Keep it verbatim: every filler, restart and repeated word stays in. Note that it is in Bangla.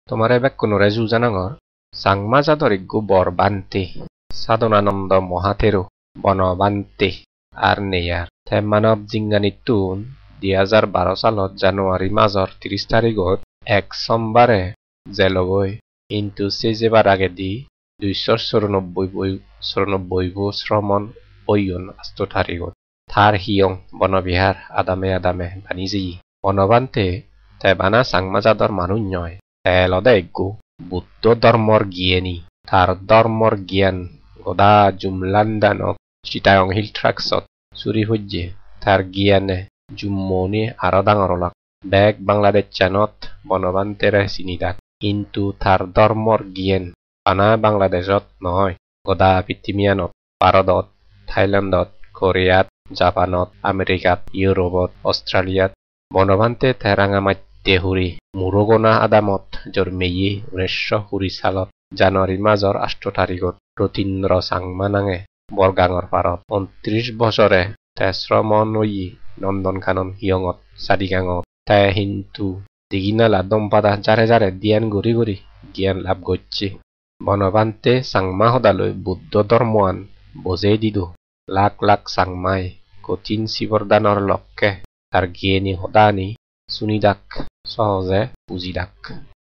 তোমারে বেক্কুনরে যুজানাঙর সাংমাজাদরিগ্গু বরবান্তে সাধনানন্দ মহাতেরো বনবান্তে আর নেয়ার তে মানব জিঙ্গানিতুন দুই হাজার বারো সালত জানুয়ারি মাসর ত্রিশ তারিখত এক সোমবারে জেলগৈ ইন্টু সেজেবার আগে দি দুইশ চৌরানব্বই বই চৌরানব্বই বো শ্রমণ বইয়ন আষ্ট তারিখত থার হিয়ং বনবিহার আদামে আদামে বানিজি বনবান্তে তে বানা সাংমাজাদর মানুষ নয় তে লদেগু বুদ্ধ ধর্মর জ্ঞানী তার ধর্মর জ্ঞান গদা জুমলান্দানক চিটায়ং হিল ট্রাক্সত চুরি হজ্জে তার জ্ঞানে জুম্মনি আরো ডাঙরলাক বেগ বাংলাদেশ চানত বনবান্তেরে চিনিদাক কিন্তু তার ধর্মর জ্ঞান আনা বাংলাদেশত নহয় গদা পৃথিবীয়ানত ভারতত থাইল্যান্ডত কোরিয়াত জাপানত আমেরিকাত ইউরোপত অস্ট্রেলিয়াত বনবান্তে তেরাঙামাত্যে হুরি মুরগনা আদামত জন্মেয়ে উনিশশ কুড়ি সালত জানুয়ারি মাসর আষ্ট তারিখত রতীন্দ্র সাংমা নাঙে বরগাঙর পারত উনত্রিশ বছরে তে শ্রমণয়ী নন্দনকানন হিয়ঙত চারিগাঙত তে হিন্তু দিগিনালা দম্পাদা যারে যারে দিয়ান গড়ি গড়ি জ্ঞান লাভ করছে বনবান্তে সাংমা সদালৈ বুদ্ধ ধর্মান বজেই দিদু লাখ লাখ সাংমাই কঠিন শিবরদানৰ লক্ষ্যে তার জ্ঞানী সদানি শুনিদাক সহজে বুজিদাক।